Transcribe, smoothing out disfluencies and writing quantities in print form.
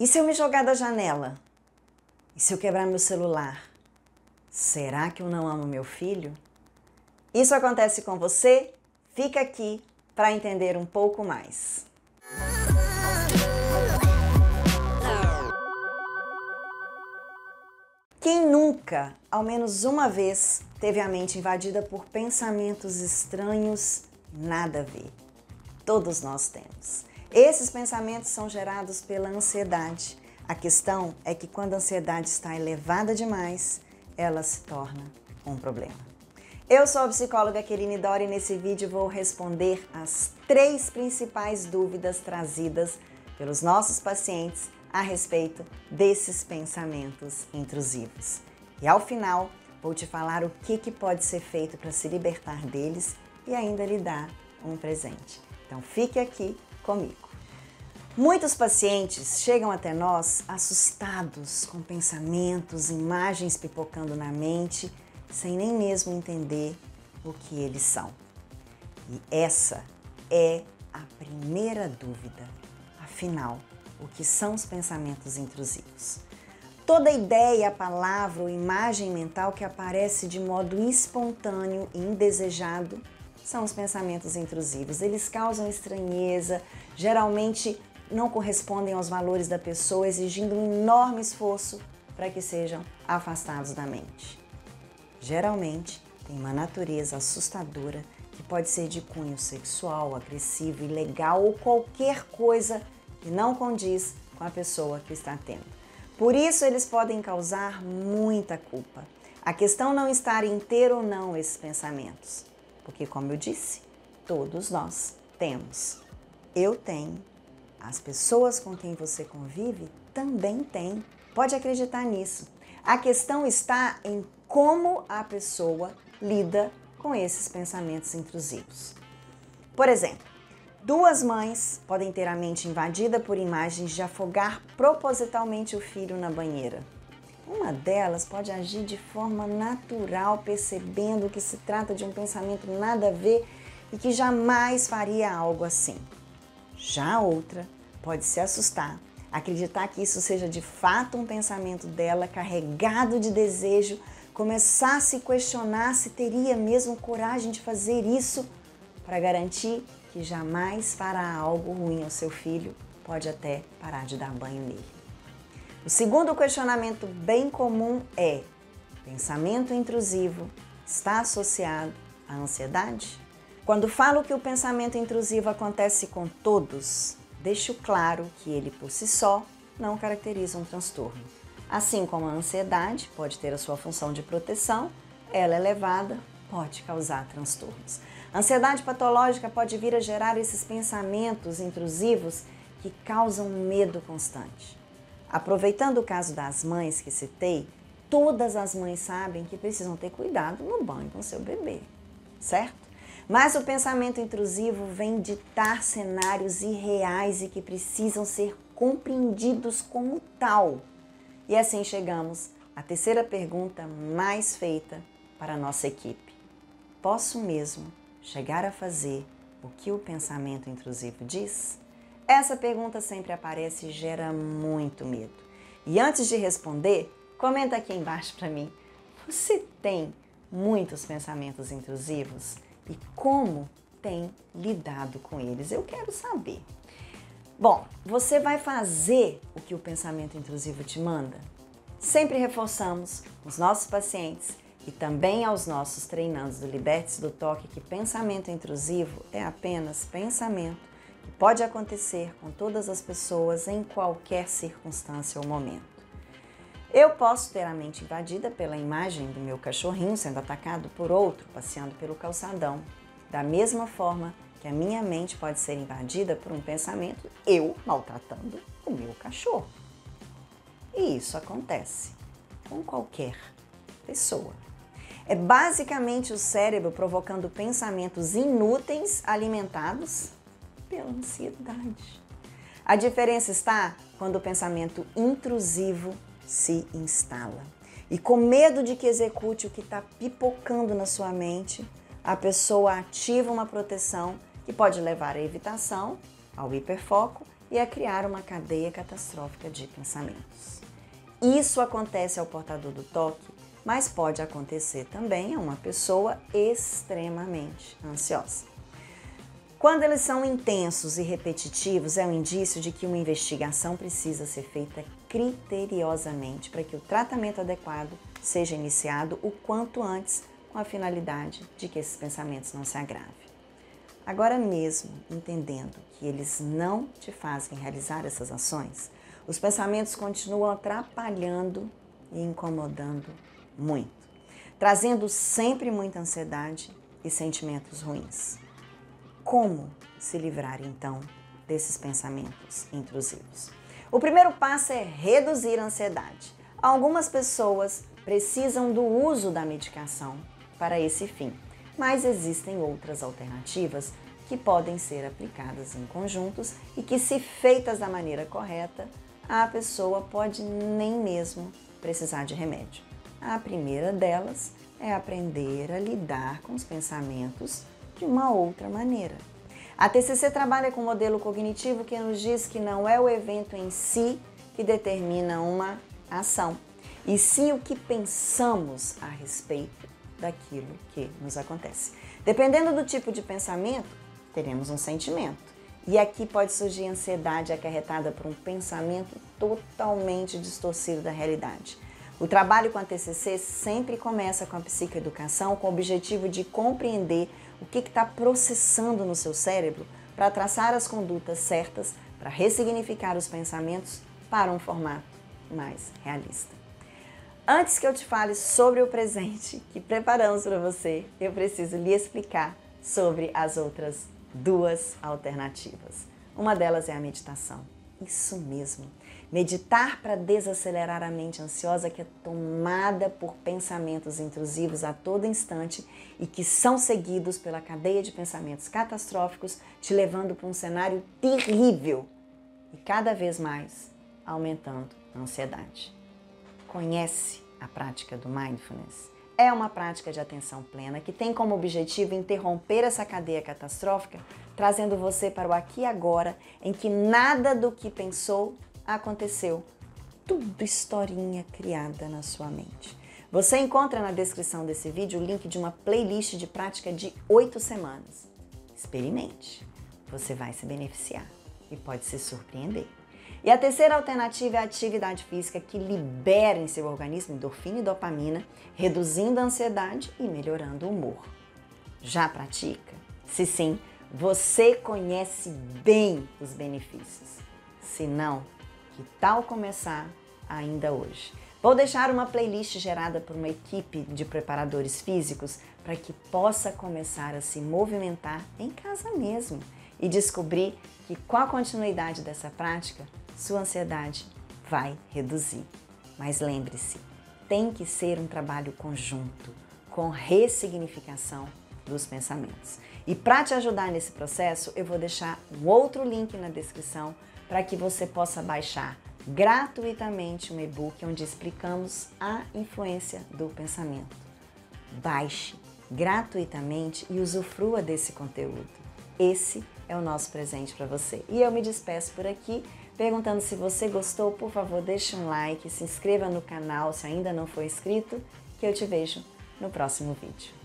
E se eu me jogar da janela? E se eu quebrar meu celular? Será que eu não amo meu filho? Isso acontece com você? Fica aqui para entender um pouco mais. Quem nunca, ao menos uma vez, teve a mente invadida por pensamentos estranhos, nada a ver? Todos nós temos. Esses pensamentos são gerados pela ansiedade. A questão é que quando a ansiedade está elevada demais, ela se torna um problema. Eu sou a psicóloga Kerine Dori e nesse vídeo vou responder as 3 principais dúvidas trazidas pelos nossos pacientes a respeito desses pensamentos intrusivos. E ao final, vou te falar o que pode ser feito para se libertar deles e ainda lhe dar um presente. Então fique aqui comigo. Muitos pacientes chegam até nós assustados com pensamentos, imagens pipocando na mente, sem nem mesmo entender o que eles são. E essa é a primeira dúvida. Afinal, o que são os pensamentos intrusivos? Toda ideia, palavra ou imagem mental que aparece de modo espontâneo e indesejado são os pensamentos intrusivos. Eles causam estranheza, geralmente não correspondem aos valores da pessoa, exigindo um enorme esforço para que sejam afastados da mente. Geralmente, tem uma natureza assustadora que pode ser de cunho sexual, agressivo, ilegal ou qualquer coisa que não condiz com a pessoa que está tendo. Por isso, eles podem causar muita culpa. A questão não está em ter ou não esses pensamentos, porque, como eu disse, todos nós temos. Eu tenho, as pessoas com quem você convive também têm. Pode acreditar nisso. A questão está em como a pessoa lida com esses pensamentos intrusivos. Por exemplo, 2 mães podem ter a mente invadida por imagens de afogar propositalmente o filho na banheira. Uma delas pode agir de forma natural, percebendo que se trata de um pensamento nada a ver e que jamais faria algo assim. Já a outra pode se assustar, acreditar que isso seja de fato um pensamento dela carregado de desejo, começar a se questionar se teria mesmo coragem de fazer isso para garantir que jamais fará algo ruim ao seu filho, pode até parar de dar banho nele. O segundo questionamento bem comum é: pensamento intrusivo está associado à ansiedade? Quando falo que o pensamento intrusivo acontece com todos, deixo claro que ele por si só não caracteriza um transtorno. Assim como a ansiedade pode ter a sua função de proteção, ela elevada pode causar transtornos. A ansiedade patológica pode vir a gerar esses pensamentos intrusivos que causam medo constante. Aproveitando o caso das mães que citei, todas as mães sabem que precisam ter cuidado no banho com seu bebê, certo? Mas o pensamento intrusivo vem ditar cenários irreais e que precisam ser compreendidos como tal. E assim chegamos à terceira pergunta mais feita para a nossa equipe. Posso mesmo chegar a fazer o que o pensamento intrusivo diz? Essa pergunta sempre aparece e gera muito medo. E antes de responder, comenta aqui embaixo para mim. Você tem muitos pensamentos intrusivos? E como tem lidado com eles? Eu quero saber. Bom, você vai fazer o que o pensamento intrusivo te manda? Sempre reforçamos os nossos pacientes e também aos nossos treinandos do Liberte-se do Toque que pensamento intrusivo é apenas pensamento que pode acontecer com todas as pessoas em qualquer circunstância ou momento. Eu posso ter a mente invadida pela imagem do meu cachorrinho sendo atacado por outro passeando pelo calçadão. Da mesma forma que a minha mente pode ser invadida por um pensamento, eu maltratando o meu cachorro. E isso acontece com qualquer pessoa. É basicamente o cérebro provocando pensamentos inúteis alimentados pela ansiedade. A diferença está quando o pensamento intrusivo se instala. E com medo de que execute o que está pipocando na sua mente, a pessoa ativa uma proteção que pode levar à evitação, ao hiperfoco e a criar uma cadeia catastrófica de pensamentos. Isso acontece ao portador do toque, mas pode acontecer também a uma pessoa extremamente ansiosa. Quando eles são intensos e repetitivos, é um indício de que uma investigação precisa ser feita criteriosamente para que o tratamento adequado seja iniciado o quanto antes, com a finalidade de que esses pensamentos não se agravem. Agora mesmo, entendendo que eles não te fazem realizar essas ações, os pensamentos continuam atrapalhando e incomodando muito, trazendo sempre muita ansiedade e sentimentos ruins. Como se livrar, então, desses pensamentos intrusivos? O primeiro passo é reduzir a ansiedade. Algumas pessoas precisam do uso da medicação para esse fim, mas existem outras alternativas que podem ser aplicadas em conjuntos e que, se feitas da maneira correta, a pessoa pode nem mesmo precisar de remédio. A primeira delas é aprender a lidar com os pensamentos de uma outra maneira. A TCC trabalha com um modelo cognitivo que nos diz que não é o evento em si que determina uma ação, e sim o que pensamos a respeito daquilo que nos acontece. Dependendo do tipo de pensamento, teremos um sentimento. E aqui pode surgir ansiedade acarretada por um pensamento totalmente distorcido da realidade. O trabalho com a TCC sempre começa com a psicoeducação, com o objetivo de compreender o que está processando no seu cérebro para traçar as condutas certas, para ressignificar os pensamentos para um formato mais realista. Antes que eu te fale sobre o presente que preparamos para você, eu preciso lhe explicar sobre as outras duas alternativas. Uma delas é a meditação. Isso mesmo. Meditar para desacelerar a mente ansiosa que é tomada por pensamentos intrusivos a todo instante e que são seguidos pela cadeia de pensamentos catastróficos, te levando para um cenário terrível e cada vez mais aumentando a ansiedade. Conhece a prática do Mindfulness? É uma prática de atenção plena que tem como objetivo interromper essa cadeia catastrófica, trazendo você para o aqui e agora, em que nada do que pensou aconteceu. Tudo historinha criada na sua mente. Você encontra na descrição desse vídeo o link de uma playlist de prática de 8 semanas. Experimente, você vai se beneficiar e pode se surpreender. E a terceira alternativa é a atividade física, que libera em seu organismo endorfina e dopamina, reduzindo a ansiedade e melhorando o humor. Já pratica? Se sim, você conhece bem os benefícios. Se não, que tal começar ainda hoje? Vou deixar uma playlist gerada por uma equipe de preparadores físicos para que possa começar a se movimentar em casa mesmo e descobrir que, com a continuidade dessa prática, sua ansiedade vai reduzir. Mas lembre-se, tem que ser um trabalho conjunto, com ressignificação dos pensamentos. E para te ajudar nesse processo, eu vou deixar um outro link na descrição para que você possa baixar gratuitamente um e-book onde explicamos a influência do pensamento. Baixe gratuitamente e usufrua desse conteúdo. Esse é o nosso presente para você. E eu me despeço por aqui, perguntando se você gostou. Por favor, deixe um like, se inscreva no canal se ainda não for inscrito, que eu te vejo no próximo vídeo.